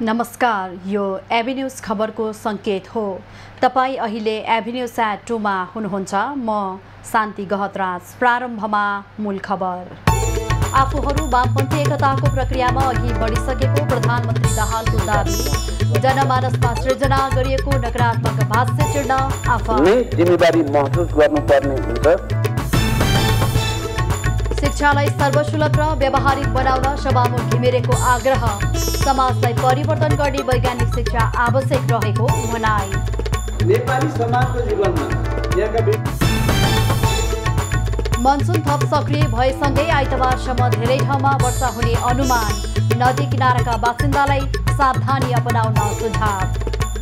नमस्कार, यो एभिन्यूज खबरको संकेत हो। तपाई अहिले एभिन्यूज एट 2 मा हुनुहुन्छ। म शान्ति गहतराज। प्रारम्भमा मूल खबर। आफूहरू वामपन्थी एकताको प्रक्रियामा अघि बढिसकेको प्रधानमन्त्री दाहालको दाबी। जनमानसमा सृजना गरिएको नकारात्मक भाष्य चिर्न आफू जिम्मेवारी महसुस गर्नुपर्ने हुन्छ। शिक्षालाई सर्वसुलभ र व्यावहारिक बनाउन सभामुख घिमिरेको आग्रह। समाजलाई परिवर्तन गर्ने वैज्ञानिक शिक्षा आवश्यक रहेको भनाई। नेपाली समाजको जीवनमा मनसुन थप सक्रिय भएसँगै आइतबारसम्म धेरै ठाउँमा वर्षा हुने अनुमान। नदी किनाराका बासिन्दालाई सावधानी अपनाउन सुझाव।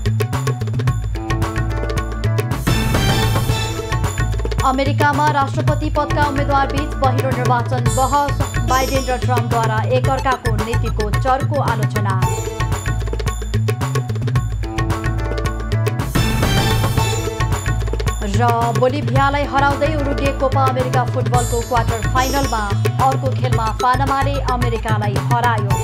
अमेरिकामा राष्ट्रपति पदका उम्मेद्वार बीच पहिलो निर्वाचन बहस। बाइडेन र ट्रम्पद्वारा एकअर्काको नीतिको चर्को आलोचना। र बोलिभियालाई हराउँदै उरुग्वे कोपा अमेरिका फुटबलको क्वार्टर फाइनलमा। अर्को खेलमा पानामाले अमेरिकालाई हरायो।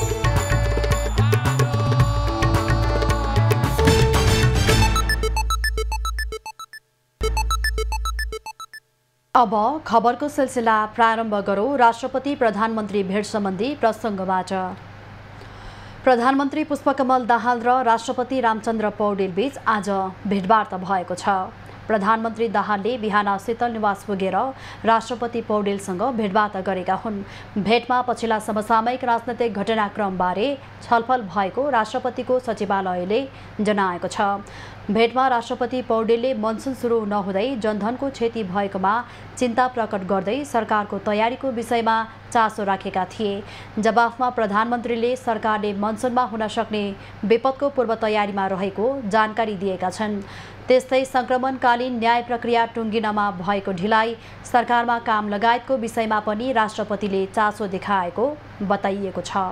अब खबरको सिलसिला प्रारम्भ गरौँ। राष्ट्रपति प्रधानमन्त्री भेट सम्बन्धी प्रसङ्गबाट। प्रधानमन्त्री पुष्पकमल दाहाल र राष्ट्रपति रामचन्द्र पौडेल बीच आज भेटवार्ता भएको छ। प्रधानमन्त्री दाहालले बिहान शीतल निवास पुगेर राष्ट्रपति पौडेलसँग भेटवार्ता गरेका हुन्। भेटमा पछिल्ला समसामयिक राजनैतिक घटनाक्रमबारे छलफल भएको राष्ट्रपतिको सचिवालयले जनाएको छ। भेटमा राष्ट्रपति पौडेलले मनसुन सुरु नहुँदै जनधनको क्षति भएकोमा चिन्ता प्रकट गर्दै सरकारको तयारीको विषयमा चासो राखेका थिए। जवाफमा प्रधानमन्त्रीले सरकारले मनसुनमा हुन सक्ने विपदको पूर्व तयारीमा रहेको जानकारी दिएका छन्। त्यस्तै सङ्क्रमणकालीन न्याय प्रक्रिया टुङ्गिनमा भएको ढिलाइ, सरकारमा काम लगायतको विषयमा पनि राष्ट्रपतिले चासो देखाएको बताइएको छ।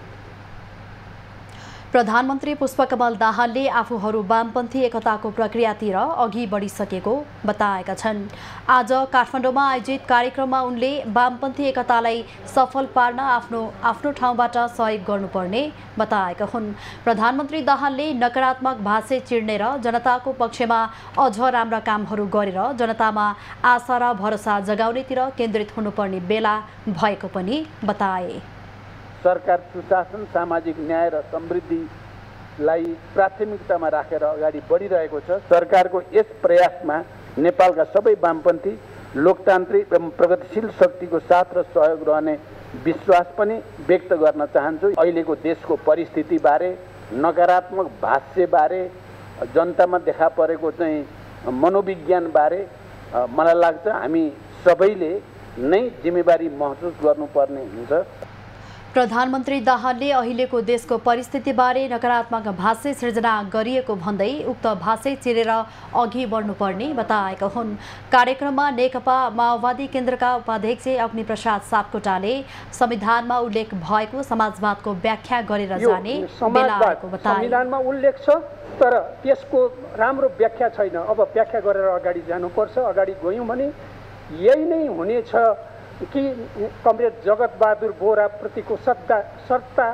प्रधानमन्त्री पुष्पकमल दाहालले आफूहरू वामपन्थी एकताको प्रक्रियातिर अघि बढिसकेको बताएका छन्। आज काठमाडौँमा आयोजित कार्यक्रममा उनले वामपन्थी एकतालाई सफल पार्न आफ्नो ठाउँबाट सहयोग गर्नुपर्ने बताएका हुन्। प्रधानमन्त्री दाहालले नकारात्मक भाष्य चिर्ने र जनताको पक्षमा अझ राम्रा कामहरू गरेर जनतामा आशा र भरोसा जगाउनेतिर केन्द्रित हुनुपर्ने बेला भएको पनि बताए। सरकार सुशासन, सामाजिक न्याय र समृद्धिलाई प्राथमिकतामा राखेर अगाडि बढिरहेको छ। सरकारको यस प्रयासमा नेपालका सबै वामपन्थी, लोकतान्त्रिक एवं प्रगतिशील शक्तिको साथ र सहयोग रहने विश्वास पनि व्यक्त गर्न चाहन्छु। अहिलेको देशको परिस्थितिबारे, नकारात्मक भाष्यबारे, जनतामा देखा परेको चाहिँ मनोविज्ञानबारे मलाई लाग्छ हामी सबैले नै जिम्मेवारी महसुस गर्नुपर्ने हुन्छ। प्रधानमन्त्री दाहालले अहिलेको देशको परिस्थितिबारे नकारात्मक भाष्य सृजना गरिएको भन्दै उक्त भाष्य चिरेर अघि बढ्नुपर्ने बताएका हुन्। कार्यक्रममा नेकपा माओवादी केन्द्रका उपाध्यक्ष अग्निप्रसाद सापकोटाले संविधानमा उल्लेख भएको समाजवादको व्याख्या गरेर जाने बेला आएको बताए। संविधानमा उल्लेख छ तर त्यसको राम्रो व्याख्या छैन। अब व्याख्या गरेर अगाडि जानुपर्छ। अगाडि गयौँ भने यही नै हुनेछ कि कमरेड जगतबहादुर बोराप्रतिको सच्चा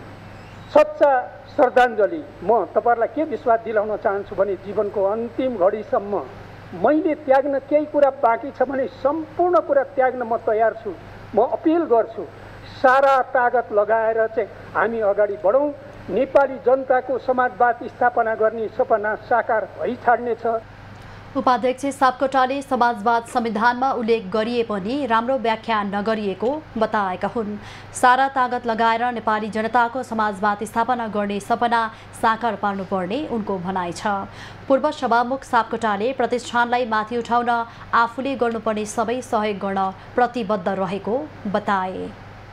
श्रद्धाञ्जली म तपाईँहरूलाई के विश्वास दिलाउन चाहन्छु भने जीवनको अन्तिम घडीसम्म मैले त्याग्न केही कुरा बाँकी छ भने सम्पूर्ण कुरा त्याग्न म तयार छु। म अपिल गर्छु सारा तागत लगाएर चाहिँ हामी अगाडि बढौँ। नेपाली जनताको समाजवाद स्थापना गर्ने सपना साकार भइछाड्नेछ। उपाध्यक्ष सापकोटाले समाजवाद संविधानमा उल्लेख गरिए पनि राम्रो व्याख्या नगरिएको बताएका हुन्। सारा तागत लगाएर नेपाली जनताको समाजवाद स्थापना गर्ने सपना साकार पार्नुपर्ने उनको भनाइ छ। पूर्व सभामुख सापकोटाले प्रतिष्ठानलाई माथि उठाउन आफूले गर्नुपर्ने सबै सहयोग गर्न प्रतिबद्ध रहेको बताए।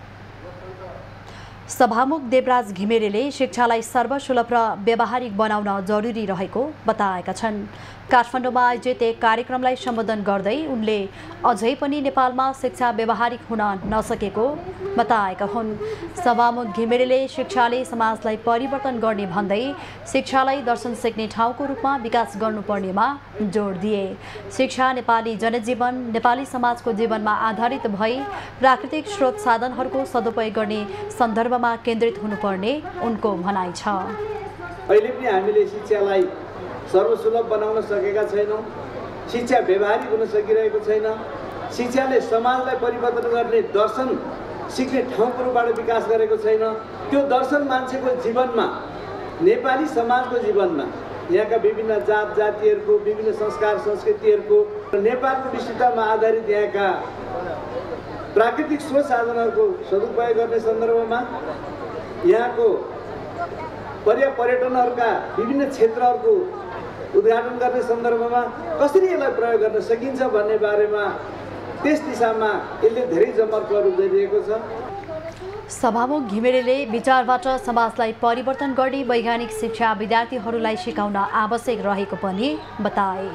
सभामुख देवराज घिमिरेले शिक्षालाई सर्वसुलभ र व्यावहारिक बनाउन जरुरी रहेको बताएका छन्। काठमाडौँमा आयोजित एक कार्यक्रमलाई सम्बोधन गर्दै उनले अझै पनि नेपालमा शिक्षा व्यावहारिक हुन नसकेको बताएका हुन्। सभामुख घिमिरेले शिक्षाले समाजलाई परिवर्तन गर्ने भन्दै शिक्षालाई दर्शन सिक्ने ठाउँको रूपमा विकास गर्नुपर्नेमा जोड दिए। शिक्षा नेपाली जनजीवन, नेपाली समाजको जीवनमा आधारित भई प्राकृतिक स्रोत साधनहरूको सदुपयोग गर्ने सन्दर्भ सन्दर्भमा केन्द्रित हुनुपर्ने उनको भनाइ छ। अहिले पनि हामीले शिक्षालाई सर्वसुलभ बनाउन सकेका छैनौँ, शिक्षा व्यवहारिक हुन सकिरहेको छैन, शिक्षाले समाजलाई परिवर्तन गर्ने दर्शन सिक्ने ठाउँको रूपबाट विकास गरेको छैन। त्यो दर्शन मान्छेको जीवनमा, नेपाली समाजको जीवनमा, यहाँका विभिन्न जात जातिहरूको, विभिन्न संस्कार संस्कृतिहरूको, नेपालको विशिष्टतामा आधारित यहाँका प्राकृतिक स्रोत साधनहरूको सदुपयोग गर्ने सन्दर्भमा, यहाँको पर्यटनहरूका विभिन्न क्षेत्रहरूको उद्घाटन गर्ने सन्दर्भमा कसरी यसलाई प्रयोग गर्न सकिन्छ भन्ने बारेमा त्यस दिशामा यसले धेरै जमर्कहरू गरिरहेको छ। सभामुख घिमिरेले विचारबाट समाजलाई परिवर्तन गर्ने वैज्ञानिक शिक्षा विद्यार्थीहरूलाई सिकाउन आवश्यक रहेको पनि बताए।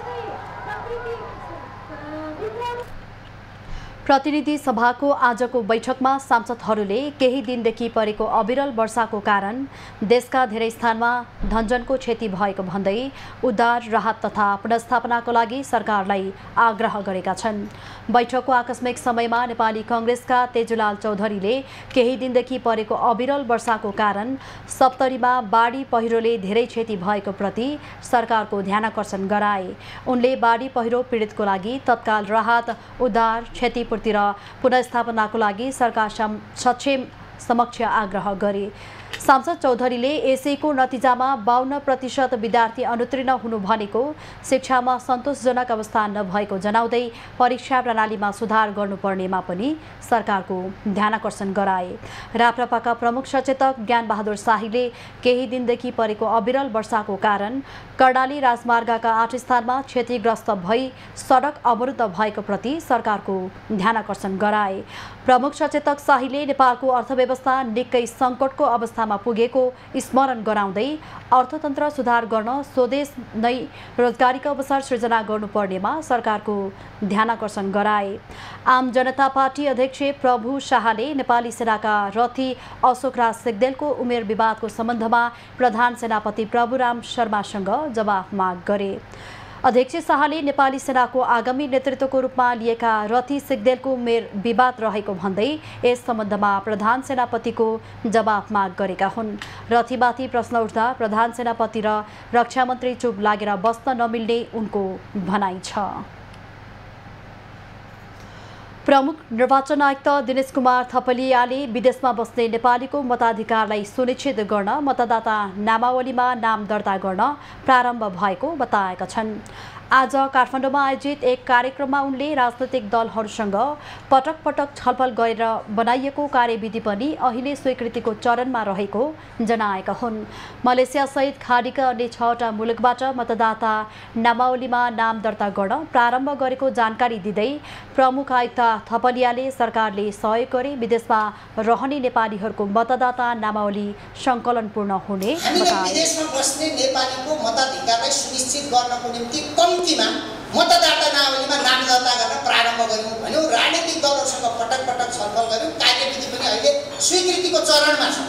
प्रतिनिधि सभाको आजको बैठकमा सांसदहरूले केही दिनदेखि परेको अविरल वर्षाको कारण देशका धेरै स्थानमा धनजनको क्षति भएको भन्दै उद्धार राहत तथा पुनर्स्थापनाको लागि सरकारलाई आग्रह गरेका छन्। बैठकको आकस्मिक समयमा नेपाली कांग्रेसका तेजुलाल चौधरीले केही दिनदेखि परेको अविरल वर्षाको कारण सप्तरीमा बाढी पहिरोले धेरै क्षति भएको प्रति सरकारको ध्यानाकर्षण गराए। उनले बाढी पहिरो पीडितको लागि तत्काल राहत, उद्धार, क्षतिपूर्ति र पुनर्स्थापनाको लागि सरकार सक्षम समक्ष आग्रह गरे। सांसद चौधरीले यसैको नतिजामा 52% विद्यार्थी अनुत्तीर्ण हुनु भनेको शिक्षामा सन्तोषजनक अवस्था नभएको जनाउँदै परीक्षा प्रणालीमा सुधार गर्नुपर्नेमा पनि सरकारको ध्यानाकर्षण गराए। राप्रपाका प्रमुख सचेतक ज्ञानबहादुर शाहीले केही दिनदेखि परेको अविरल वर्षाको कारण कर्णाली राजमार्गका 8 स्थानमा क्षतिग्रस्त भई सडक अवरुद्ध भएको प्रति सरकारको ध्यानाकर्षण गराए। प्रमुख सचेतक शाहीले नेपालको अर्थव्यवस्था निकै सङ्कटको अवस्थामा पुगेको स्मरण गराउँदै अर्थतन्त्र सुधार गर्न स्वदेश नै रोजगारीको अवसर सृजना गर्नुपर्नेमा सरकारको ध्यानाकर्षण गराए। आम जनता पार्टी अध्यक्ष प्रभु शाहले नेपाली सेनाका रथी अशोकराज सिग्देलको उमेर विवादको सम्बन्धमा प्रधान सेनापति प्रभुराम शर्मासँग जवाफ माग गरे। अध्यक्ष शाहले नेपाली सेनाको आगामी नेतृत्वको रूपमा लिएका रथी सिग्देलको उमेर विवाद रहेको भन्दै यस सम्बन्धमा प्रधान सेनापतिको जवाफ माग गरेका हुन्। रथीमाथि प्रश्न उठ्दा प्रधान सेनापति र रक्षा मन्त्री चुप लागेर बस्न नमिल्ने उनको भनाइ छ। प्रमुख निर्वाचन आयुक्त दिनेश कुमार थपलियाले विदेशमा बस्ने नेपालीको मताधिकारलाई सुनिश्चित गर्न मतदाता नामावलीमा नाम दर्ता गर्न प्रारम्भ भएको बताएका छन्। आज काठमाडौँमा आयोजित एक कार्यक्रममा उनले राजनैतिक दलहरूसँग पटक पटक छलफल गरेर बनाइएको कार्यविधि पनि अहिले स्वीकृतिको चरणमा रहेको जनाएका हुन्। मलेसिया सहित खाडीका अन्य 6वटा मुलुकबाट मतदाता नामावलीमा नाम दर्ता गर्न प्रारम्भ गरेको जानकारी दिँदै प्रमुख आयुक्त थपलियाले सरकारले सहयोग गरे विदेशमा रहने नेपालीहरूको मतदाता नामावली सङ्कलन पूर्ण हुने बताए। विदेशमा बस्ने नेपालीको मताधिकारलाई सुनिश्चित गर्नको निम्ति कम्तीमा मतदाता नामावलीमा नाम दर्ता गर्न प्रारम्भ गर्यौँ भन्यौँ। राजनीतिक दलहरूसँग पटक पटक छलफल गर्यौँ। कार्यविधि पनि अहिले स्वीकृतिको चरणमा छ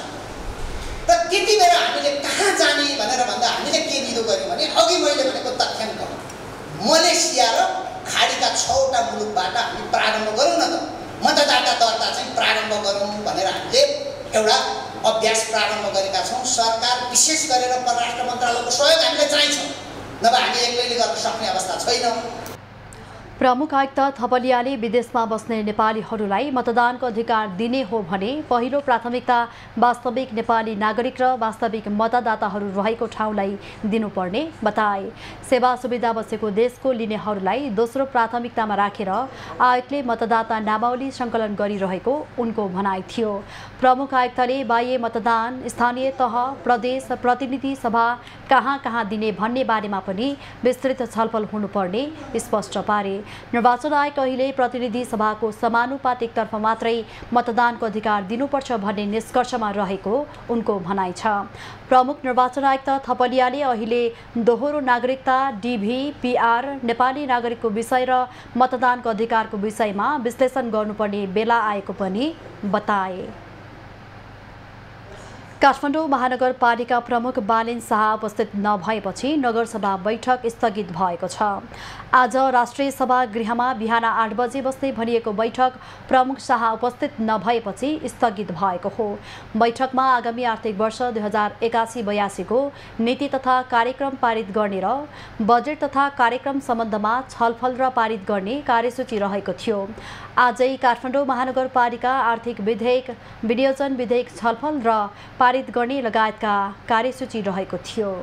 र त्यति बेला हामीले कहाँ जाने भनेर भन्दा हामीले के निदो गर्यौँ भने अघि मैले भनेको तथ्याङ्क मलेसिया र खाडीका 6वटा मुलुकबाट हामी प्रारम्भ गरौँ न त, मतदाता दर्ता चाहिँ प्रारम्भ गरौँ भनेर हामीले एउटा अभ्यास प्रारम्भ गरेका छौँ। सरकार विशेष गरेर परराष्ट्र मन्त्रालयको सहयोग हामीलाई चाहिन्छ, नभए हामी एक्लैले गर्न सक्ने अवस्था छैन। प्रमुख आयुक्त थपलियाले विदेशमा बस्ने नेपालीहरूलाई मतदानको अधिकार दिने हो भने पहिलो प्राथमिकता वास्तविक नेपाली नागरिक र वास्तविक मतदाताहरू रहेको ठाउँलाई दिनुपर्ने बताए। सेवा सुविधा बसेको देशको लिनेहरूलाई दोस्रो प्राथमिकतामा राखेर आयोगले मतदाता नामावली सङ्कलन गरिरहेको उनको भनाइ थियो। प्रमुख आयुक्तले बाह्य मतदान, स्थानीय तह, प्रदेश प्रतिनिधि सभा कहाँ कहाँ दिने भन्ने बारेमा पनि विस्तृत छलफल हुनुपर्ने स्पष्ट पारे। निर्वाचन आयोग अहिले प्रतिनिधि सभाको समानुपातिकतर्फ मात्रै मतदानको अधिकार दिनुपर्छ भन्ने निष्कर्षमा रहेको उनको भनाइ छ। प्रमुख निर्वाचन आयुक्त थपलियाले अहिले दोहोरो नागरिकता, डिभी, पीआर, नेपाली नागरिकको विषय र मतदानको अधिकारको विषयमा विश्लेषण गर्नुपर्ने बेला आएको पनि बताए। काठमाडौँ महानगरपालिका प्रमुख बालिन शाह उपस्थित नभएपछि नगरसभा बैठक स्थगित भएको छ। आज राष्ट्रिय सभागृहमा बिहान 8 बजे बस्ने भनिएको बैठक प्रमुख शाह उपस्थित नभएपछि स्थगित भएको हो। बैठकमा आगामी आर्थिक वर्ष 2081-82 को नीति तथा कार्यक्रम पारित गर्ने र बजेट तथा कार्यक्रम सम्बन्धमा छलफल र पारित गर्ने कार्यसूची रहेको थियो। आजै काठमाडौँ महानगरपालिका आर्थिक विधेयक, विनियोजन विधेयक छलफल र पारित गर्ने लगायतका कार्यसूची रहेको थियो।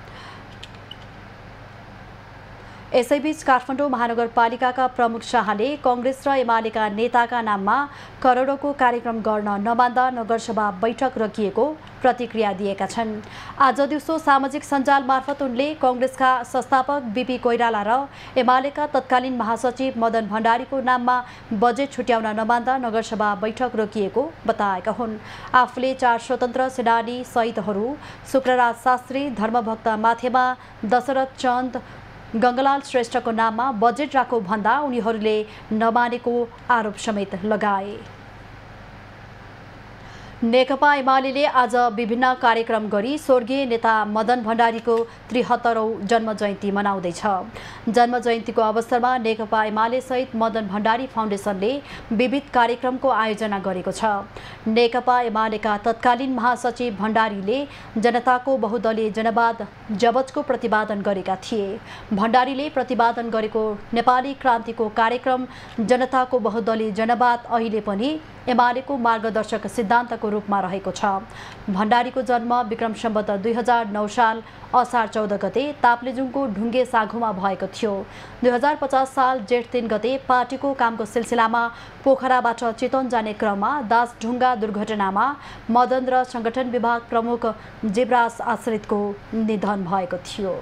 यसैबीच काठमाडौँ महानगरपालिकाका प्रमुख शाहले कांग्रेस र एमालेका नेताका नाममा करोडौंको कार्यक्रम गर्न नमान्दा नगरसभा बैठक रोकिएको प्रतिक्रिया दिएका छन्। आज दिउँसो सामाजिक सञ्जाल मार्फत उनले कांग्रेसका संस्थापक बीपी कोइराला र एमालेका तत्कालीन महासचिव मदन भण्डारीको नाममा बजेट छुट्याउन नमान्दा नगरसभा बैठक रोकिएको बताएका हुन्। आफूले 4 स्वतन्त्र सेनानी शहीदहरू शुक्रराज शास्त्री, धर्मभक्त माथेमा, दशरथ चन्द, गङ्गलाल श्रेष्ठको नाममा बजेट राखौ भन्दा उनीहरूले नमानेको आरोप समेत लगाए। नेकपा एमाले आज विभिन्न कार्यक्रम गरी स्वर्गीय नेता मदन भण्डारीको 73औं जन्म जयन्ती मनाउँदैछ। जन्म जयन्तीको अवसरमा नेकपा एमाले सहित मदन भण्डारी फाउन्डेसनले विविध कार्यक्रमको आयोजना गरेको छ। नेकपा एमालेका तत्कालीन महासचिव भण्डारीले जनताको बहुदलीय जनवाद जबजको प्रतिपादन गरेका थिए। भण्डारीले प्रतिपादन गरेको नेपाली क्रान्तिको कार्यक्रम जनताको बहुदलीय जनवाद अहिले पनि एमालेको मार्गदर्शक सिद्धान्तको रूपमा रहेको छ। भण्डारीको जन्म विक्रम सम्वत 2009 साल असार 14 गते ताप्लेजुङको ढुङ्गे साघुमा भएको थियो। 2050 साल जेठ 3 गते पार्टीको कामको सिलसिलामा पोखराबाट चितवन जाने क्रममा दासढुङ्गा दुर्घटनामा मदन र संगठन विभाग प्रमुख जीवराज आश्रितको निधन भएको थियो।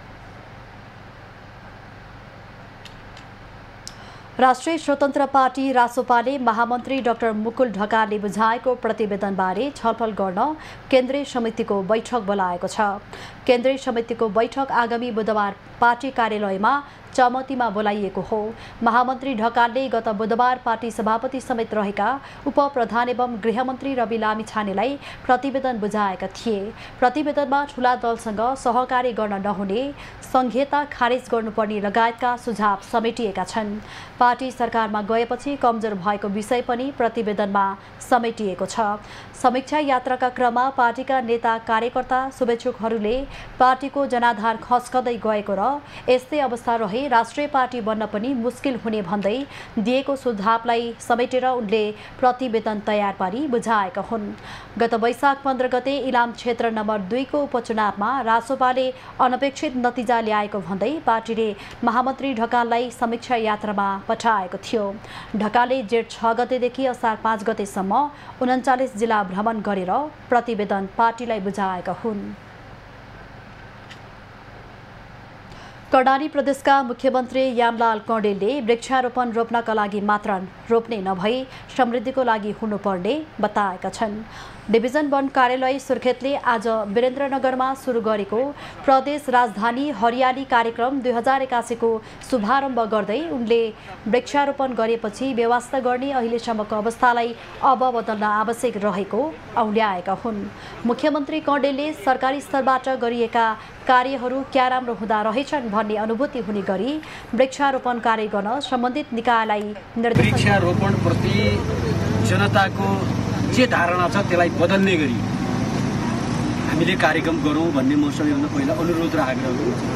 राष्ट्रिय स्वतन्त्र पार्टी रासोपाले महामन्त्री डाक्टर मुकुल ढकालले बुझाएको प्रतिवेदनबारे छलफल गर्न केन्द्रीय समितिको बैठक बोलाएको छ। केन्द्रीय समितिको बैठक आगामी बुधबार पार्टी कार्यालयमा चमतीमा बोलाइएको हो। महामन्त्री ढकालले गत बुधबार पार्टी सभापति समेत रहेका उपप्रधान एवं गृहमन्त्री रवि लामिछानेलाई प्रतिवेदन बुझाएका थिए। प्रतिवेदनमा ठूला दलसँग सहकारी गर्न नहुने, संहिता खारेज गर्नुपर्ने लगायतका सुझाव समेटिएका छन्। पार्टी सरकारमा गएपछि कमजोर भएको विषय पनि प्रतिवेदनमा समेटिएको छ। समीक्षा यात्राका क्रममा पार्टीका नेता कार्यकर्ता शुभेच्छुकहरूले पार्टीको जनाधार खस्कदै गएको र यस्तै अवस्था रहे राष्ट्रिय पार्टी बन्न पनि मुस्किल हुने भन्दै दिएको सुझावलाई समेटेर उनले प्रतिवेदन तयार पारी बुझाएका हुन्। गत वैशाख 15 गते इलाम क्षेत्र नम्बर 2 को उपचुनावमा रासोपाले अनपेक्षित नतिजा ल्याएको भन्दै पार्टीले महामन्त्री ढकाललाई समीक्षा यात्रामा पठाएको थियो। ढकालले जेठ 6 गतेदेखि असार 5 गतेसम्म 39 जिल्ला भ्रमण गरेर प्रतिवेदन पार्टीलाई बुझाएका हुन्। कर्णाली प्रदेशका मुख्यमन्त्री यामलाल कौडेलले वृक्षारोपण रोप्नका लागि मात्र रोप्ने नभई समृद्धिको लागि हुनुपर्ने बताएका छन्। डिभिजन वन कार्यालय सुर्खेतले आज वीरेन्द्रनगरमा सुरु गरेको प्रदेश राजधानी हरियाली कार्यक्रम 2081 को शुभारम्भ गर्दै उनले वृक्षारोपण गरेपछि व्यवस्था गर्ने अहिलेसम्मको अवस्थालाई अब बदल्न आवश्यक रहेको औल्याएका हुन्। मुख्यमन्त्री कौडेलले सरकारी स्तरबाट गरिएका कार्यहरू क्या राम्रो हुँदा रहेछन् भन्ने अनुभूति हुने गरी वृक्षारोपण कार्य गर्न सम्बन्धित निकायलाई निर्देशन। वृक्षारोपणप्रति जनताको जे धारणा छ त्यसलाई बदल्ने गरी हामीले कार्यक्रम गरौँ भन्ने म सबैभन्दा पहिला अनुरोध र आग्रह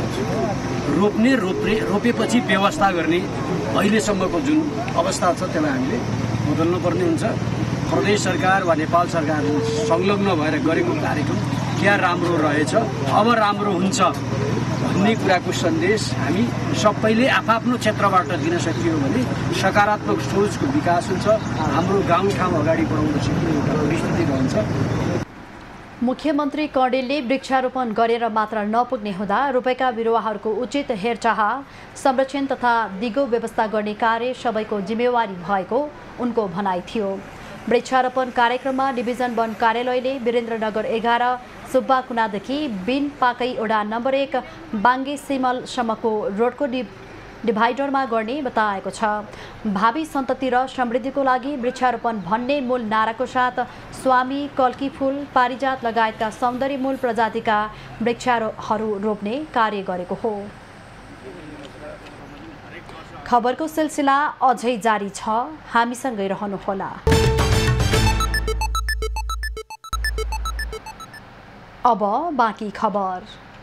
गर्छु। रोपेपछि व्यवस्था गर्ने अहिलेसम्मको जुन अवस्था छ त्यसलाई हामीले बदल्नु पर्ने हुन्छ। प्रदेश सरकार वा नेपाल सरकार संलग्न भएर गरेको कार्यक्रम क्या राम्रो रहेछ, अब राम्रो हुन्छ भन्ने कुराको सन्देश हामी सबैले आफ्नो क्षेत्रबाट दिन सकियो भने सकारात्मक सोचको विकास हुन्छ। हाम्रो गाउँठाउँ अगाडि बढाउन सकिने एउटा परिस्थिति रहन्छ। मुख्यमन्त्री कौडेलले वृक्षारोपण गरेर मात्र नपुग्ने हुँदा रोपेका बिरुवाहरूको उचित हेरचाह, संरक्षण तथा दिगो व्यवस्था गर्ने कार्य सबैको जिम्मेवारी भएको उनको भनाइ थियो। वृक्षारोपण कार्यक्रममा डिभिजन वन कार्यालयले वीरेन्द्रनगर 11 सुब्बा कुनादेखि बिन पाकै ओडा नम्बर 1 बाङ्गे सिमलसम्मको रोडको डिभाइडरमा गर्ने बताएको छ। भावी सन्तति र समृद्धिको लागि वृक्षारोपण भन्ने मूल नाराको साथ स्वामी, कल्की फूल, पारिजात लगायतका सौन्दर्यमूल प्रजातिका वृक्षहरू रोप्ने कार्य गरेको हो। खबरको सिलसिला अझै जारी छ, हामीसँगै रहनुहोला। अब बाँकी खबर।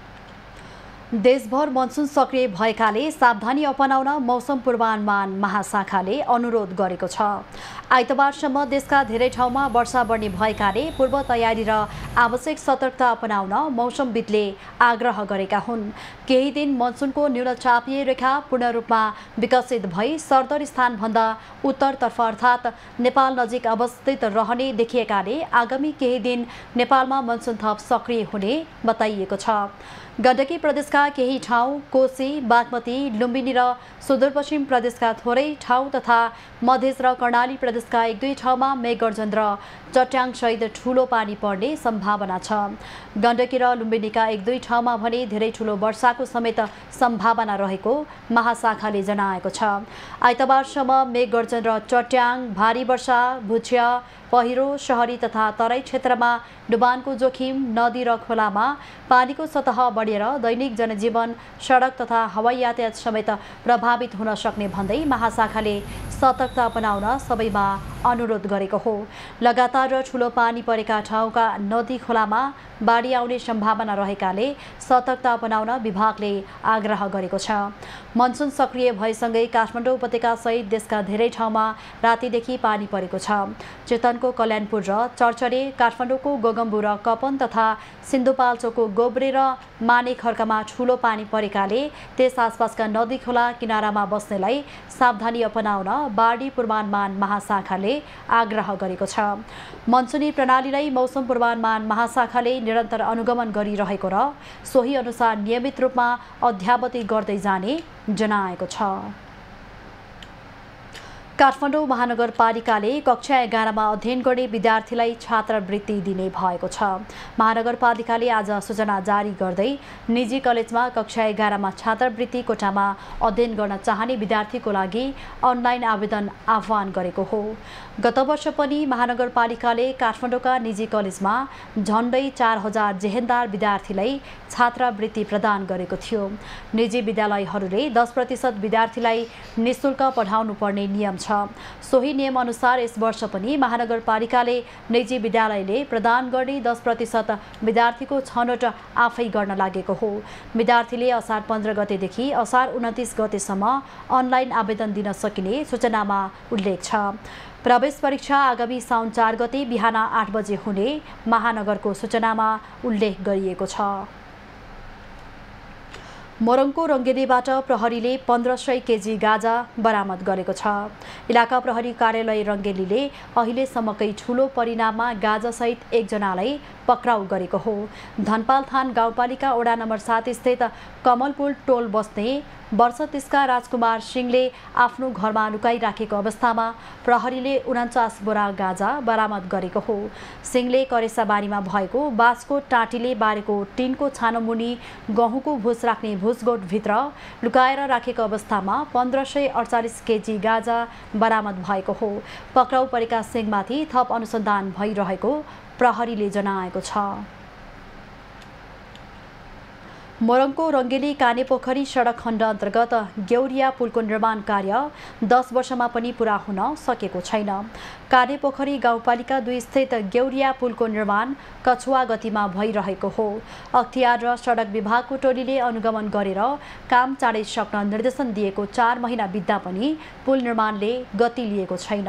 देशभर मनसुन सक्रिय भएकाले सावधानी अपनाउन मौसम पूर्वानुमान महाशाखाले अनुरोध गरेको छ। आइतबारसम्म देशका धेरै ठाउँमा वर्षा बढ्ने भएकाले पूर्व तयारी र आवश्यक सतर्कता अपनाउन मौसमविदले आग्रह गरेका हुन्। केही दिन मनसुनको न्यूनचापीय रेखा पूर्ण रूपमा विकसित भई सरदर स्थानभन्दा उत्तरतर्फ अर्थात् नेपाल नजिक अवस्थित रहने देखिएकाले आगामी केही दिन नेपालमा मनसुन थप सक्रिय हुने बताइएको छ। गण्डकी प्रदेशका केही ठाउँ, कोशी, बागमती, लुम्बिनी र सुदूरपश्चिम प्रदेशका थोरै ठाउँ तथा मधेस र कर्णाली प्रदेशका 1-2 ठाउँमा मेघगर्जन र चट्याङसहित ठूलो पानी पर्ने सम्भावना छ। गण्डकी र लुम्बिनीका 1-2 ठाउँमा भने धेरै ठूलो वर्षाको समेत सम्भावना रहेको महाशाखाले जनाएको छ। आइतबारसम्म मेघगर्जन र चट्याङ, भारी वर्षा, भुच्य, पहिरो, शहरी तथा तराई क्षेत्रमा डुबानको जोखिम, नदी र खोलामा पानीको सतह बढेर दैनिक जनजीवन, सडक तथा हवाई यातायात समेत प्रभावित हुन सक्ने भन्दै महाशाखाले सतर्कता अपनाउन सबैमा अनुरोध गरेको हो। लगातार र ठूलो पानी परेका ठाउँका नदी खोलामा बाढी आउने सम्भावना रहेकाले सतर्कता अपनाउन विभागले आग्रह गरेको छ। मनसुन सक्रिय भएसँगै काठमाडौँ उपत्यकासहित देशका धेरै ठाउँमा रातिदेखि पानी परेको छ। चितवनको कल्याणपुर र चर्चरे, काठमाडौँको गोगम्बु र कपन तथा सिन्धुपाल्चोकको गोब्रे र मानेखर्कमा ठूलो पानी परेकाले त्यस आसपासका नदी खोला किनारामा बस्नेलाई सावधानी अपनाउन बाढी पूर्वानुमान महाशाखाले आग्रह गरेको छ। मनसुनी प्रणालीलाई मौसम पूर्वानुमान महाशाखाले निरन्तर अनुगमन गरिरहेको र सोही अनुसार नियमित रूपमा अध्यावधि गर्दै जाने जनाएको छ। काठमाडौँ महानगरपालिकाले कक्षा 11मा अध्ययन गर्ने विद्यार्थीलाई छात्रवृत्ति दिने भएको छ। महानगरपालिकाले आज सूचना जारी गर्दै निजी कलेजमा कक्षा 11मा छात्रवृत्ति कोटामा अध्ययन गर्न चाहने विद्यार्थीको लागि अनलाइन आवेदन आह्वान गरेको हो। गत वर्ष पनि महानगरपालिकाले काठमाडौँका निजी कलेजमा झन्डै 4000 जेहेन्दार विद्यार्थीलाई छात्रवृत्ति प्रदान गरेको थियो। निजी विद्यालयहरूले 10% विद्यार्थीलाई निःशुल्क पढाउनु पर्ने नियम छ। सोही नियम अनुसार यस वर्ष पनि महानगरपालिकाले निजी विद्यालयले प्रदान गर्ने 10% विद्यार्थीको छनौट आफै गर्न लागेको हो। विद्यार्थीले असार 15 गतेदेखि असार 29 गतेसम्म अनलाइन आवेदन दिन सकिने सूचनामा उल्लेख छ। प्रवेश परीक्षा आगामी साउन 4 गते बिहान 8 बजे हुने महानगरको सूचनामा उल्लेख गरिएको छ। मोरङको रङ्गेलीबाट प्रहरीले 1500 केजी गाजा बरामद गरेको छ। इलाका प्रहरी कार्यालय रङ्गेलीले अहिलेसम्मकै ठूलो परिणाममा गाजासहित 1 जनालाई पक्राउ गरेको हो। धनपालथान गाउँपालिका वडा नम्बर 7 स्थित कमलपुल टोल बस्ने वर्ष 30 का राजकुमार सिंहले आफ्नो घरमा लुकाइराखेको अवस्थामा प्रहरीले 49 बोरा गाजा बरामद गरेको हो। सिंहले करेसाबारीमा भएको बाँसको टाँटीले बारेको टिनको छानोमुनि गहुँको भुस राख्ने भुसगोठभित्र लुकाएर राखेको अवस्थामा 1548 केजी गाजा बरामद भएको हो। पक्राउ परेका सिंहमाथि थप अनुसन्धान भइरहेको प्रहरीले जनाएको छ। मोरङको रङ्गेली कानेपोखरी सडक खण्ड अन्तर्गत गेउरिया पुलको निर्माण कार्य 10 वर्षमा पनि पूरा हुन सकेको छैन। कानेपोखरी गाउँपालिका 2 स्थित गेउरिया पुलको निर्माण कछुवा गतिमा भइरहेको हो। अख्तियार र सडक विभागको टोलीले अनुगमन गरेर काम चाँडै सक्न निर्देशन दिएको 4 महिना बित्दा पनि पुल निर्माणले गति लिएको छैन।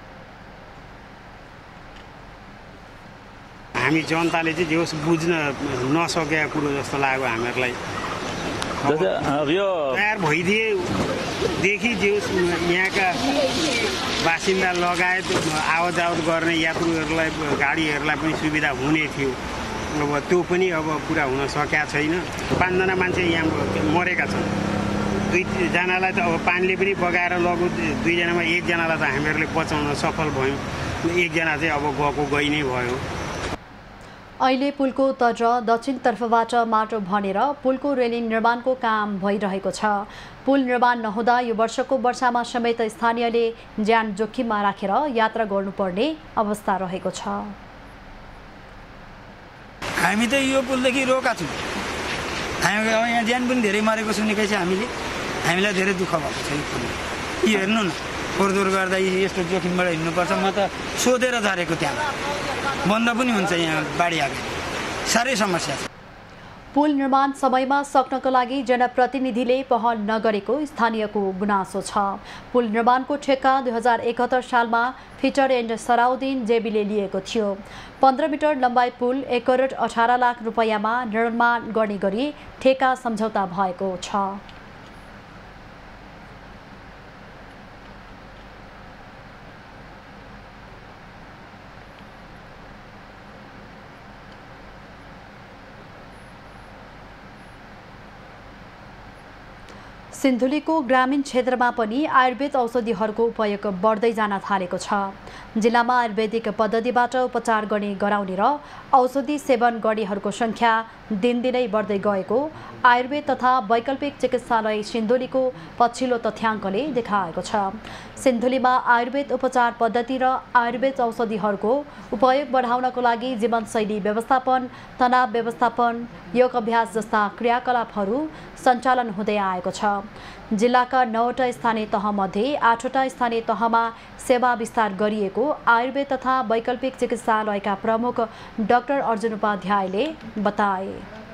हामी जनताले चाहिँ जेहोस् बुझ्न नसकेको कुरो जस्तो लाग्यो हामीहरूलाई। यो तयार भइदिएदेखि जेहोस् यहाँका बासिन्दा लगायत आवत जावत गर्ने यात्रुहरूलाई गाडीहरूलाई पनि सुविधा हुने थियो। अब त्यो पनि अब पुरा हुन सकेका छैन। 5 जना मान्छे यहाँ मरेका छन्। 2 जनालाई त अब पानीले पनि बगाएर लग्यो। 2 जनामा 1 जनालाई त हामीहरूले बचाउन सफल भयौँ। 1 जना चाहिँ अब गएको गइ नै भयो। अहिले पुलको तट र दक्षिणतर्फबाट माटो भनेर पुलको रेलिङ निर्माणको काम भइरहेको छ। पुल निर्माण नहुँदा यो वर्षको वर्षामा समेत स्थानीयले ज्यान जोखिममा राखेर यात्रा गर्नुपर्ने अवस्था रहेको छ। हामी त यो पुलदेखि रोका छौँ। हामी यहाँ ज्यान पनि धेरै मरेको सुनेकै छ हामीले। हामीलाई धेरै दुःख भएको छ यो पुल। यो हेर्नु न, फोहोरदोर गर्दा यस्तो जोखिमबाट हिँड्नुपर्छ। म त सोधेर झरेको त्यहाँ बन्द पनि हुन्छ यहाँ बाढी आएको। साह्रै समस्या छ। पुल निर्माण समयमा सक्नको लागि जनप्रतिनिधिले पहल नगरेको स्थानीयको गुनासो छ। पुल निर्माणको ठेक्का 2071 सालमा फिटर एन्ड सराउद्दिन जेबीले लिएको थियो। 15 मिटर लम्बाइ पुल 1 करोड 18 लाख रुपैयाँमा निर्माण गर्ने गरी ठेक्का सम्झौता भएको छ। सिन्धुलीको ग्रामीण क्षेत्रमा पनि आयुर्वेद औषधिहरूको उपयोग बढ्दै जान थालेको छ। जिल्लामा आयुर्वेदिक पद्धतिबाट उपचार गर्ने गराउने र औषधि सेवन गर्नेहरूको सङ्ख्या दिनदिनै बढ्दै गएको आयुर्वेद तथा वैकल्पिक चिकित्सालय सिन्धुलीको पछिल्लो तथ्याङ्कले देखाएको छ। सिन्धुलीमा आयुर्वेद उपचार पद्धति र आयुर्वेद औषधिहरूको उपयोग बढाउनको लागि जीवनशैली व्यवस्थापन, तनाव व्यवस्थापन, योग अभ्यास जस्ता क्रियाकलापहरू सञ्चालन हुँदै आएको छ। जिल्लाका 9वटा स्थानीय तहमध्ये 8वटा स्थानीय तहमा सेवा विस्तार गरिएको आयुर्वेद तथा वैकल्पिक चिकित्सालयका प्रमुख डाक्टर अर्जुन उपाध्यायले बताए।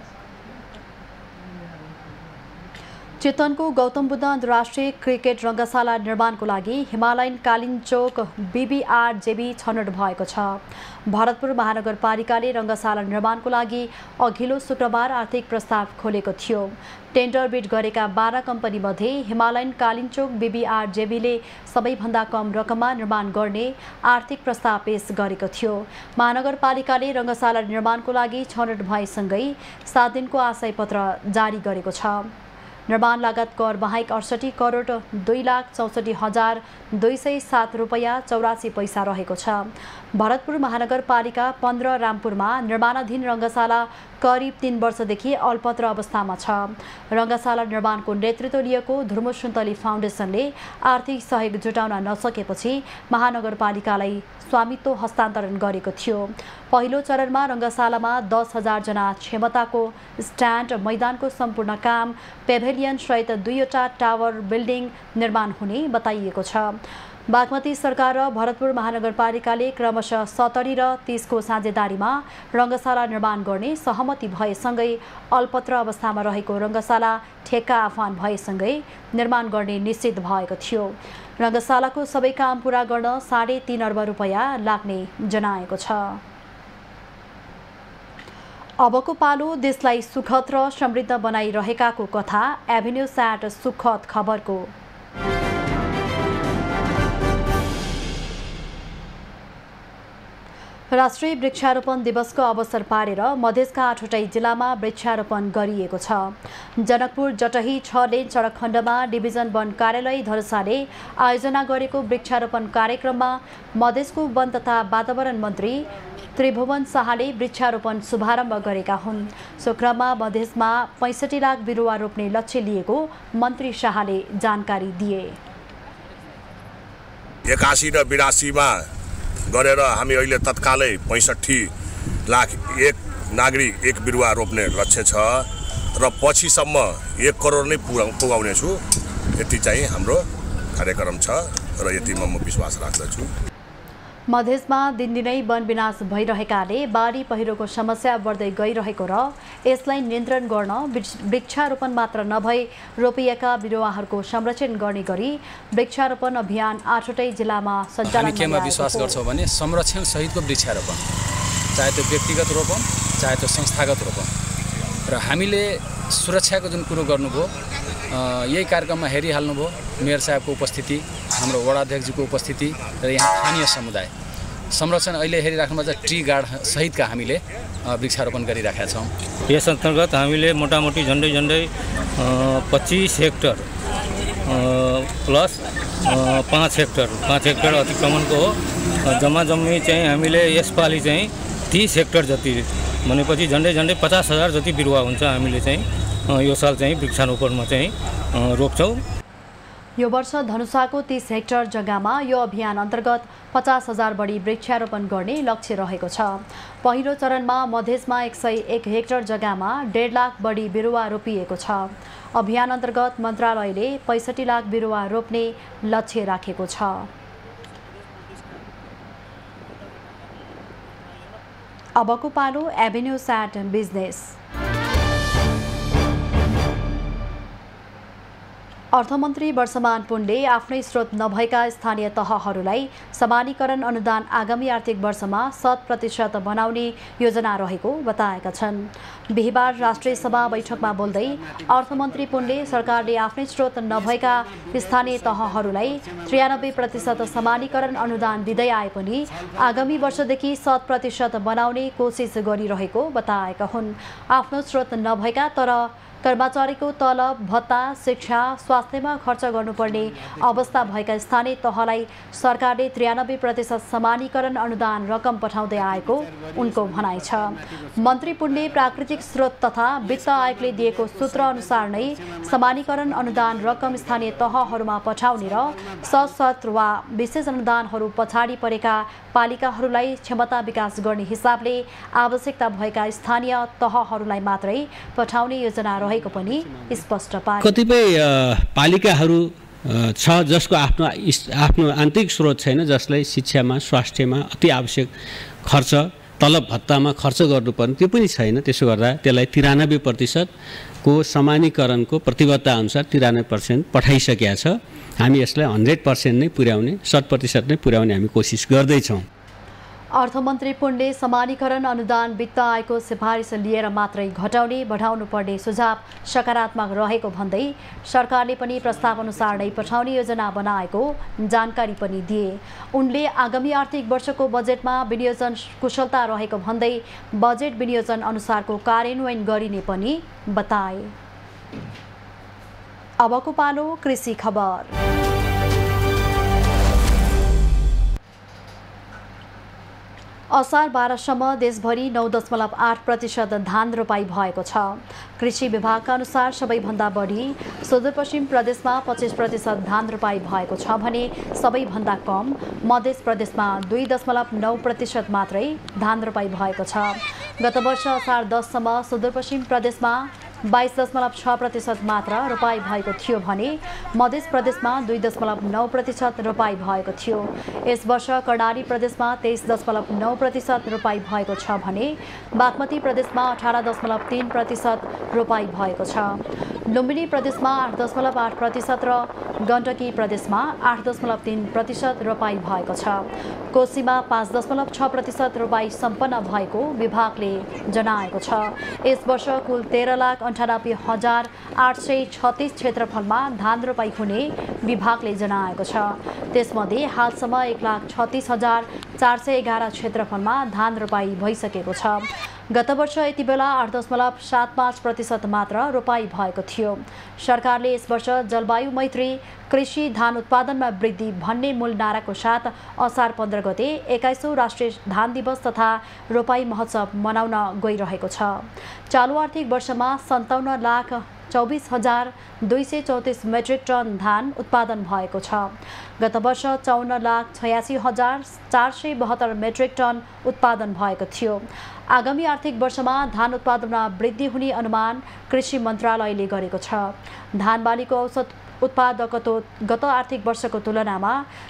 चितवनको गौतम बुद्ध अन्तर्राष्ट्रिय क्रिकेट रङ्गशाला निर्माणको लागि हिमालयन कालिन्चोक बीबीआर जेबी छनौट भएको छ। भरतपुर महानगरपालिकाले रङ्गशाला निर्माणको लागि अघिल्लो शुक्रबार आर्थिक प्रस्ताव खोलेको थियो। टेन्डर बिड गरेका 12 कम्पनीमध्ये हिमालयन कालिन्चोक बीबीआर जेबीले सबैभन्दा कम रकममा निर्माण गर्ने आर्थिक प्रस्ताव पेश गरेको थियो। महानगरपालिकाले रङ्गशाला निर्माणको लागि छनौट भएसँगै 7 दिनको आशय पत्र जारी गरेको छ। निर्माण लागत कर बाहेक 68 करोड 2,64,207 रुपैयाँ 84 पैसा रहेको छ। भरतपुर महानगरपालिका 15 रामपुरमा निर्माणाधीन रङ्गशाला करिब 3 वर्षदेखि अल्पत्र अवस्थामा छ। रङ्गशाला निर्माणको नेतृत्व लिएको धुर्मु सुन्तली फाउन्डेसनले आर्थिक सहयोग जुटाउन नसकेपछि महानगरपालिकालाई स्वामित्व हस्तान्तरण गरेको थियो। पहिलो चरणमा रङ्गशालामा 10,000 जना क्षमताको स्ट्यान्ड, मैदानको सम्पूर्ण काम, पेभेलियन सहित 2वटा टावर बिल्डिङ निर्माण हुने बताइएको छ। बागमती सरकार र भरतपुर महानगरपालिकाले क्रमशः 70 र 30 को साझेदारीमा रङ्गशाला निर्माण गर्ने सहमति भएसँगै अल्पत्र अवस्थामा रहेको रङ्गशाला ठेक्का आह्वान भएसँगै निर्माण गर्ने निश्चित भएको थियो। रङ्गशालाको सबै काम पूरा गर्न 3.5 अर्ब रुपैयाँ लाग्ने जनाएको छ। अबको पालो देशलाई सुखद र समृद्ध बनाइरहेकाको कथा एभिन्यू स्याट सुखद खबरको। राष्ट्रिय वृक्षारोपण दिवसको अवसर पारेर मधेसका 8वटै जिल्लामा वृक्षारोपण गरिएको छ। जनकपुर जटही 6 लेन सडक खण्डमा डिभिजन वन कार्यालय धनुषाले आयोजना गरेको वृक्षारोपण कार्यक्रममा मधेसको वन तथा वातावरण मन्त्री त्रिभुवन शाहले वृक्षारोपण शुभारम्भ गरेका हुन्। सो क्रममा मधेसमा 65 लाख बिरुवा रोप्ने लक्ष्य लिएको मन्त्री शाहले जानकारी दिए। 81 र 82 मा गरेर हामी अहिले तत्कालै 65 लाख एक नागरिक एक बिरुवा रोप्ने लक्ष्य छ र पछिसम्म 1 करोड नै पुगाउने छु। यति चाहिँ हाम्रो कार्यक्रम छ र यतिमा म विश्वास राख्दछु। मधेसमा दिनदिनै वन विनाश भइरहेकाले बाढी पहिरोको समस्या बढ्दै गइरहेको र यसलाई नियन्त्रण गर्न वृक्षारोपण मात्र नभई रोपिएका बिरुवाहरूको संरक्षण गर्ने गरी वृक्षारोपण अभियान 8वटै जिल्लामा सञ्चालन हामी केमा विश्वास गर्छौँ भने संरक्षण सहितको वृक्षारोपण, चाहे त्यो व्यक्तिगत रोपन चाहे त्यो संस्थागत रोपन। र हामीले सुरक्षाको जुन कुरो गर्नुभयो यही कार्यक्रममा हेरिहाल्नुभयो। मेयर साहबको उपस्थिति, हाम्रो वडाध्यक्षजीको उपस्थिति र यहाँ स्थानीय समुदाय संरक्षण अहिले हेरिराख्नुमा चाहिँ ट्री गार्ड सहितका हामीले वृक्षारोपण गरिराखेका छौँ। यस अन्तर्गत हामीले मोटामोटी झन्डै 25 हेक्टर प्लस 5 हेक्टर अतिक्रमणको हो। जम्मा जम्मी चाहिँ हामीले यसपालि चाहिँ 30 हेक्टर जति भनेपछि झन्डै 50,000 जति बिरुवा हुन्छ हामीले चाहिँ यो साल चाहिँ वृक्षारोपणमा चाहिँ रोप्छौँ। यो वर्ष धनुषाको 30 हेक्टर जग्गामा यो अभियान अन्तर्गत 50,000 बढी वृक्षारोपण गर्ने लक्ष्य रहेको छ। पहिलो चरणमा मधेसमा 101 हेक्टर जग्गामा 1.5 लाख बढी बिरुवा रोपिएको छ। अभियान अन्तर्गत मन्त्रालयले 65 लाख बिरुवा रोप्ने लक्ष्य राखेको छ। अबको पालो एभिन्यू स्याट बिजनेस। अर्थमन्त्री वर्षमान पुनले आफ्नै स्रोत नभएका स्थानीय तहहरूलाई समानीकरण अनुदान आगामी आर्थिक वर्षमा 100% बनाउने योजना रहेको बताएका छन्। बिहिबार राष्ट्रिय सभा बैठकमा बोल्दै अर्थमन्त्री पुनले सरकारले आफ्नै स्रोत नभएका स्थानीय तहहरूलाई 93% समानीकरण अनुदान दिँदै आए पनि आगामी वर्षदेखि 100% बनाउने कोसिस गरिरहेको बताएका हुन्। आफ्नो स्रोत नभएका तर कर्मचारीको तलब, भत्ता, शिक्षा, स्वास्थ्यमा खर्च गर्नुपर्ने अवस्था भएका स्थानीय तहलाई सरकारले 93% समानीकरण अनुदान रकम पठाउँदै आएको उनको भनाइ छ। मन्त्री पुनले प्राकृतिक स्रोत तथा वित्त आयोगले दिएको सूत्र अनुसार नै समानीकरण अनुदान रकम स्थानीय तहहरूमा पठाउने र सशर्त वा विशेष अनुदानहरू पछाडि परेका पालिकाहरूलाई क्षमता विकास गर्ने हिसाबले आवश्यकता भएका स्थानीय तहहरूलाई मात्रै पठाउने योजना रहेको पनि स्पष्ट पारे। कतिपय पालिकाहरू छ जसको आफ्नो आन्तरिक स्रोत छैन, जसलाई शिक्षामा, स्वास्थ्यमा अति आवश्यक खर्च, तलब भत्तामा खर्च गर्नुपर्ने त्यो पनि छैन। त्यसो गर्दा त्यसलाई 93% को समानीकरणको प्रतिबद्धता अनुसार 93% पठाइसकेका छ। हामी यसलाई 100% नै पुर्याउने, 100% नै पुर्याउने हामी कोसिस गर्दैछौँ। अर्थमन्त्री पुनले समानीकरण अनुदान वित्त आयोगको सिफारिस लिएर मात्रै घटाउने बढाउनु पर्ने सुझाव सकारात्मक रहेको भन्दै सरकारले पनि प्रस्ताव अनुसार नै पठाउने योजना बनाएको जानकारी पनि दिए। उनले आगामी आर्थिक वर्षको बजेटमा विनियोजन कुशलता रहेको भन्दै बजेट विनियोजन अनुसारको कार्यान्वयन गरिने पनि बताए। अबको पालो कृषि खबर। असार 12 सम्म देशभरि 9.8% धान रोपाई भएको छ। कृषि विभागका अनुसार सबैभन्दा बढी सुदूरपश्चिम प्रदेशमा 25% धान रोपाई भएको छ भने सबैभन्दा कम मध्य प्रदेशमा 2.9% मात्रै धान रोपाई भएको छ। गत वर्ष असार 10 सम्म सुदूरपश्चिम प्रदेशमा 22.6% मात्र रोपाई भएको थियो भने मध्य प्रदेशमा 2.9% रोपाई भएको थियो। यस वर्ष कर्णाली प्रदेशमा 23.9% रोपाई भएको छ भने बागमती प्रदेशमा 18.3% रोपाई भएको छ। लुम्बिनी प्रदेशमा 8.8% र गण्डकी प्रदेशमा 8.3% रोपाई भएको छ। कोशीमा 5.6% रोपाई सम्पन्न भएको विभागले जनाएको छ। यस वर्ष कुल 13,98,836 क्षेत्रफलमा धान रोपाई हुने विभागले जनाएको छ। त्यसमध्ये हालसम्म 1,36,411 क्षेत्रफलमा धान रोपाई भइसकेको छ। गत वर्ष यति बेला 8.75% मात्र रोपाई भएको थियो। सरकारले यस वर्ष जलवायु मैत्री कृषि धान उत्पादनमा वृद्धि भन्ने मूल नाराको साथ असार 15 गते 21औं राष्ट्रिय धान दिवस तथा रोपाई महोत्सव मनाउन गइरहेको छ। चालु आर्थिक वर्षमा 57,24,234 मेट्रिक टन धान उत्पादन भएको छ। गत वर्ष 54,86,472 मेट्रिक टन उत्पादन भएको थियो। आगामी आर्थिक वर्षमा धान उत्पादनमा वृद्धि हुने अनुमान कृषि मन्त्रालयले गरेको छ। धान बालीको औसत उत्पादकत्व गत आर्थिक वर्षको तुलनामा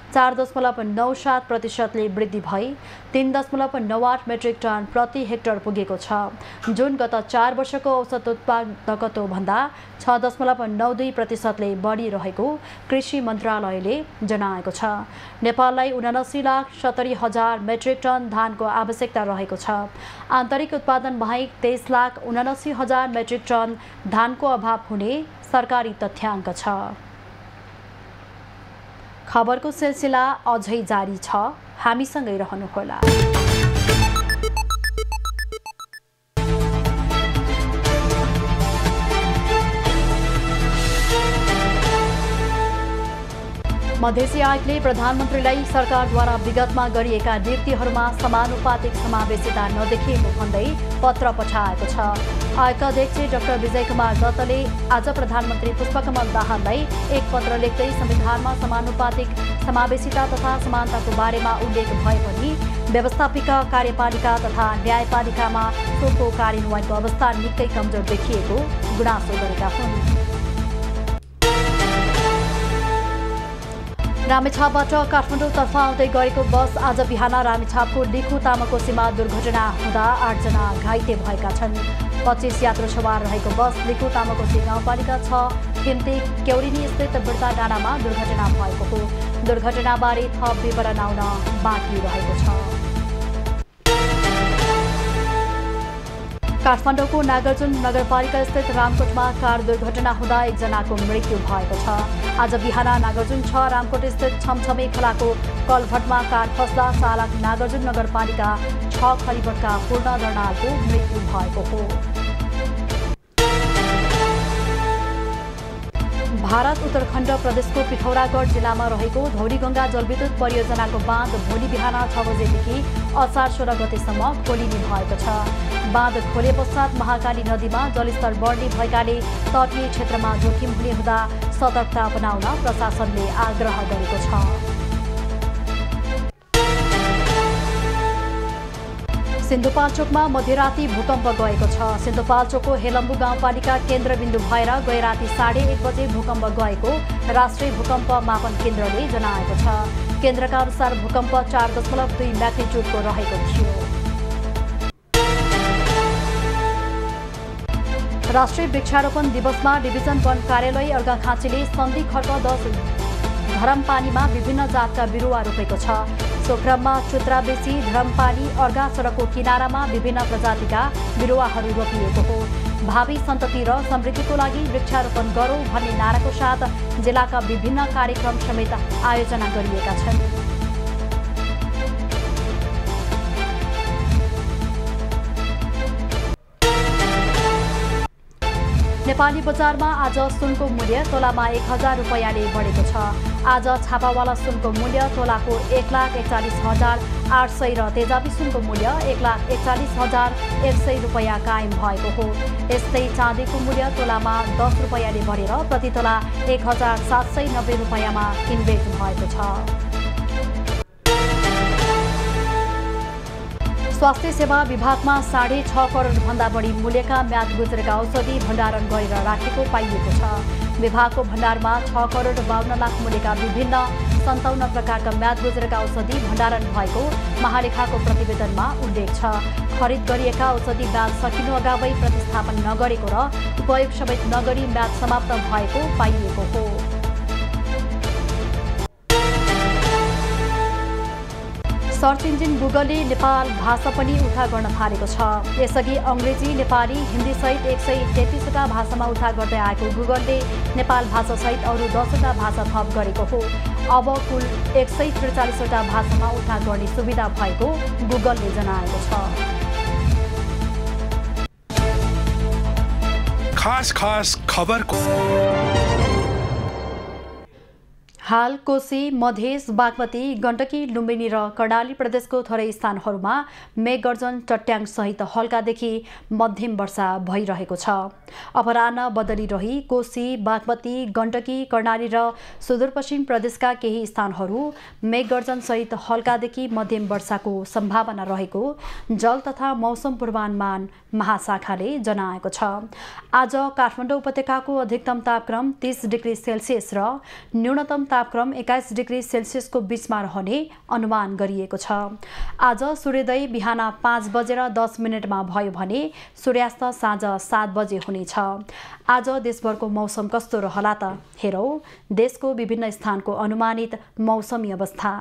4.97%ले वृद्धि भई 3.98 मेट्रिक टन प्रति हेक्टर पुगेको छ, जुन गत 4 वर्षको औसत उत्पादकत्व भन्दा 6.92%ले बढी रहेको कृषि मन्त्रालयले जनाएको छ। नेपाललाई 79,70,000 मेट्रिक टन धानको आवश्यकता रहेको छ। आन्तरिक उत्पादन बाहेक 23,79,000 मेट्रिक टन धानको अभाव हुने सरकारी तथ्याङ्क छ। खबरको सिलसिला अझै जारी छ, हामीसँगै रहनुहोला। मधेसी आयोगले प्रधानमन्त्रीलाई सरकारद्वारा विगतमा गरिएका नियुक्तिहरूमा समानुपातिक समावेशिता नदेखिएको भन्दै पत्र पठाएको छ। आयोगका अध्यक्ष डाक्टर विजय कुमार दत्तले आज प्रधानमन्त्री पुष्पकमल दाहाललाई एक पत्र लेख्दै संविधानमा समानुपातिक समावेशिता तथा समानताको बारेमा उल्लेख भए पनि व्यवस्थापिका कार्यपालिका तथा न्यायपालिकामा सोको कार्यान्वयनको अवस्था निकै कमजोर देखिएको गुनासो गरेका हुन्। रामेछापबाट काठमाडौँतर्फ आउँदै गरेको बस आज बिहान रामेछापको लिखु तामाकोसीमा दुर्घटना हुँदा 8 जना घाइते भएका छन्। 25 यात्रु सवार रहेको बस लिखु तामाकोसी गाउँपालिका 6 खिम्ती केौरिनी स्थित बिर्ता डाँडामा दुर्घटना भएको हो। दुर्घटनाबारे थप विवरण आउन बाँकी रहेको छ। काठमाडौँको नागार्जुन नगरपालिका स्थित रामकोटमा कार दुर्घटना हुँदा 1 जनाको मृत्यु भएको छ। आज बिहान नागार्जुन 6 रामकोट स्थित छमछमे खोलाको कलभटमा कार फस्दा चालक नागार्जुन नगरपालिका 6 खरिबटका पूर्ण दर्नालको मृत्यु भएको हो। भारत उत्तराखण्ड प्रदेशको पिथौरागढ जिल्लामा रहेको धौलीगङ्गा जलविद्युत परियोजनाको बाँध भोलि बिहान 6 बजेदेखि असार 16 गतेसम्म खोलिने भएको छ। बाँध खोले पश्चात महाकाली नदीमा जलस्तर बढ्ने भएकाले तटीय क्षेत्रमा जोखिम हुने हुँदा सतर्कता अपनाउन प्रशासनले आग्रह गरेको छ। सिन्धुपाल्चोकमा मध्यराती भूकम्प गएको छ। सिन्धुपाल्चोकको हेलम्बु गाउँपालिका केन्द्रबिन्दु भएर गएराती 1:30 बजे भूकम्प गएको राष्ट्रिय भूकम्प मापन केन्द्रले जनाएको छ। केन्द्रका अनुसार भूकम्प 4.2 म्याग्निट्युडको रहेको थियो। राष्ट्रिय वृक्षारोपण दिवसमा डिभिजन वन कार्यालय अर्घाखाँचीले सन्धि खर्क 10 धरमपानीमा विभिन्न जातका बिरुवा रोपेको छ। सो क्रममा चुत्राबेसी धरमपानी अर्घा सडकको किनारामा विभिन्न प्रजातिका बिरुवाहरू रोपिएको हो। भावी सन्तति र समृद्धिको लागि वृक्षारोपण गरौँ भन्ने नाराको साथ जिल्लाका विभिन्न कार्यक्रम समेत आयोजना गरिएका छन्। नेपाली बजारमा आज सुनको मूल्य तोलामा 1000 रुपैयाँले बढेको छ। आज छापावाला सुनको मूल्य तोलाको 1,41,800 र तेजाबी सुनको मूल्य 1,41,100 रुपैयाँ कायम भएको हो। यस्तै चाँदीको मूल्य तोलामा 10 रुपैयाँले बढेर प्रति तोला 1,790 रुपैयाँमा किनबेच भएको छ। स्वास्थ्य सेवा विभागमा 6.5 करोडभन्दा बढी मूल्यका म्याद गुज्रेका औषधि भण्डारण गरेर राखेको पाइएको छ। विभागको भण्डारमा 6 करोड 52 लाख मूल्यका विभिन्न 57 प्रकारका म्याद गुज्रेका औषधि भण्डारण भएको महालेखाको प्रतिवेदनमा उल्लेख छ। खरिद गरिएका औषधि म्याद सकिनु अगावै प्रतिस्थापन नगरेको र उपयोग समेत नगरी म्याद समाप्त भएको पाइएको हो। सर्च इन्जिन गुगलले नेपाल भाषा पनि उद्धार गर्न थालेको छ। यसअघि अङ्ग्रेजी, नेपाली, हिन्दी सहित 133वटा भाषामा उद्धार गर्दै आएको गुगलले नेपाल भाषा सहित अरू 10वटा भाषा थप गरेको हो। अब कुल 143वटा भाषामा उद्धार गर्ने सुविधा भएको गुगलले जनाएको छ। खास खबरको हाल कोशी, मधेस, बागमती, गण्डकी, लुम्बिनी र कर्णाली प्रदेशको थोरै स्थानहरूमा मेघगर्जन चट्याङ सहित हल्कादेखि मध्यम वर्षा भइरहेको छ। अपराह्न बदली रही कोशी, बागमती, गण्डकी, कर्णाली र सुदूरपश्चिम प्रदेशका केही स्थानहरू मेघगर्जन सहित हल्कादेखि मध्यम वर्षाको सम्भावना रहेको जल तथा मौसम पूर्वानुमान महाशाखाले जनाएको छ। आज काठमाडौँ उपत्यकाको अधिकतम तापक्रम 30 डिग्री सेल्सियस र न्यूनतम तापक्रम 21 डिग्री सेल्सियसको बीचमा रहने अनुमान गरिएको छ। आज सूर्योदय बिहान 5:10 भयो भने सूर्यास्त साँझ 7 बजे हुनेछ। आज देशभरको मौसम कस्तो रहला त हेरौँ देशको विभिन्न स्थानको अनुमानित मौसमी अवस्था।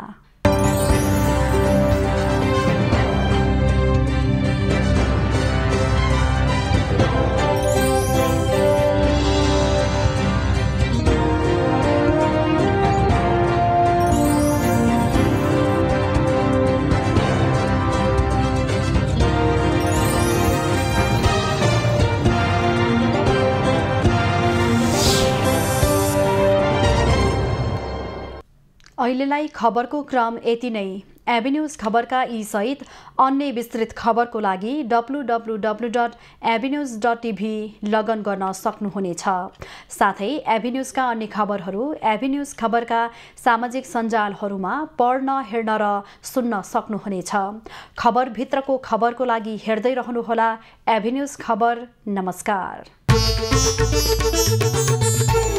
अहिलेलाई खबरको क्रम यति नै। एभिन्यूज खबरका यी सहित अन्य विस्तृत खबरको लागि www.avenews.tv लगइन गर्न सक्नुहुनेछ। साथै एभिन्यूजका अन्य खबरहरू एभिन्यूज खबरका सामाजिक सञ्जालहरूमा पढ्न, हेर्न र सुन्न सक्नुहुनेछ। खबरभित्रको खबरको लागि हेर्दै रहनुहोला एभिन्यूज खबर। नमस्कार।